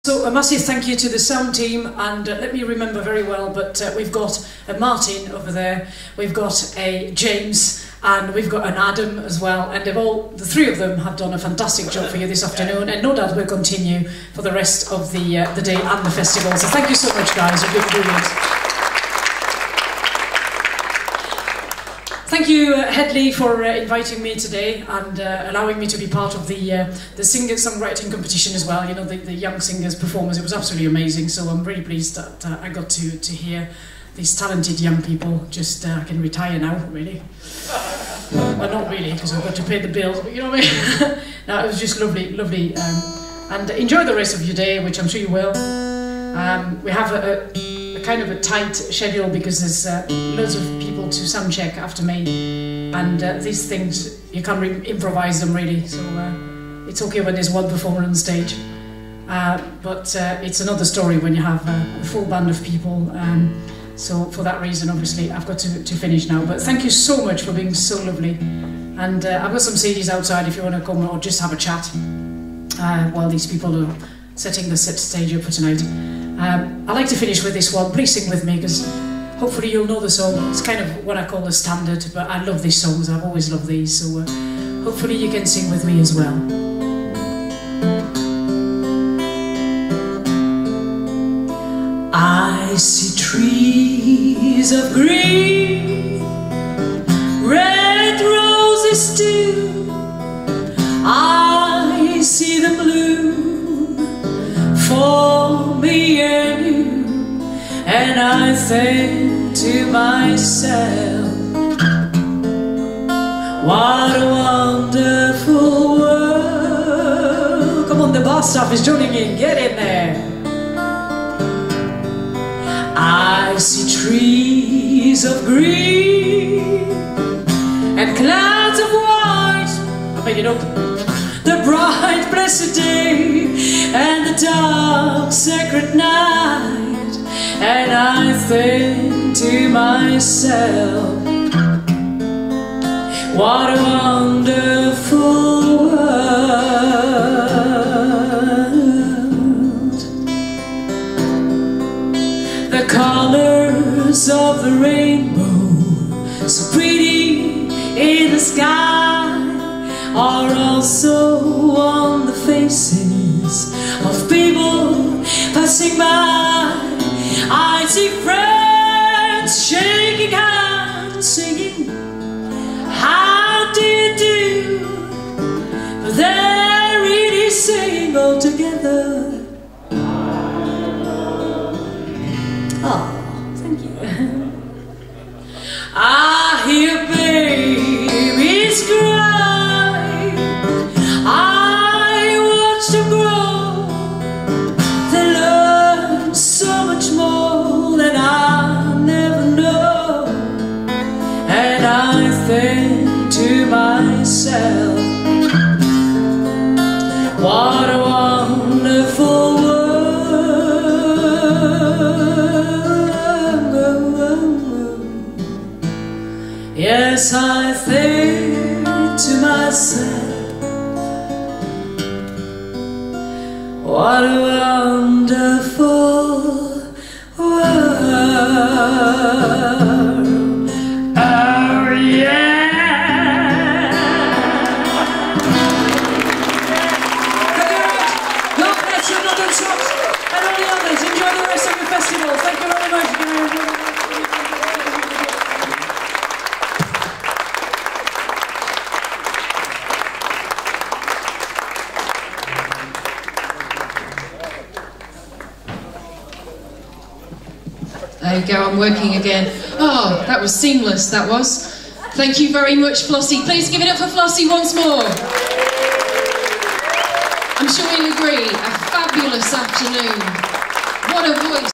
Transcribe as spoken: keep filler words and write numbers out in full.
So a massive thank you to the sound team, and uh, let me remember very well, but uh, we've got a Martin over there, we've got a James, and we've got an Adam as well, and they've all, the three of them have done a fantastic job for you this afternoon, and no doubt will continue for the rest of the, uh, the day and the festival. So thank you so much, guys, you've been brilliant. Thank you, uh, Headley, for uh, inviting me today and uh, allowing me to be part of the uh, the singer-songwriting competition as well. You know, the, the young singers' performance. It was absolutely amazing. So I'm really pleased that uh, I got to to hear these talented young people. Just uh, I can retire now, really. Well, not really, because I've got to pay the bills. But you know what I mean. No, it was just lovely, lovely. Um, and enjoy the rest of your day, which I'm sure you will. Um, we have a, a, a kind of a tight schedule because there's uh, loads of people to sound check after me, and uh, these things you can't re improvise them really. So uh, it's okay when there's one performer on stage, uh, but uh, it's another story when you have uh, a full band of people. Um, so for that reason, obviously, I've got to, to finish now. But thank you so much for being so lovely, and uh, I've got some C Ds outside if you want to come or just have a chat uh, while these people are setting the set stage up for tonight. Um, I like to finish with this one. Please sing with me, because hopefully you'll know the song. It's kind of what I call a standard, but I love these songs. I've always loved these, so uh, hopefully you can sing with me as well. I see trees of green, red roses too. I see the blue for me and you, and I think to myself, what a wonderful world. Come on, the bar staff is joining in, get in there. I see trees of green and clouds of white. I made it up. The bright blessed day and the dark sacred night, and I think to myself, what a wonderful world. The colors of the rainbow, so pretty in the sky, are also on the faces of people passing by. I see friends shaking hands, singing, how do you do? But they're really saying all together, oh, thank you. I hear babies cry, to grow, they learn so much more than I never know, and I think to myself, what a wonderful world. Yes, I think to myself, what a wonderful world. Oh yeah. God bless you, Northern Shops, and all the others. Enjoy the rest of the festival. Thank you very much. There you go, I'm working again. Oh, that was seamless, that was. Thank you very much, Flossie. Please give it up for Flossie once more. I'm sure you'll agree, a fabulous afternoon. What a voice.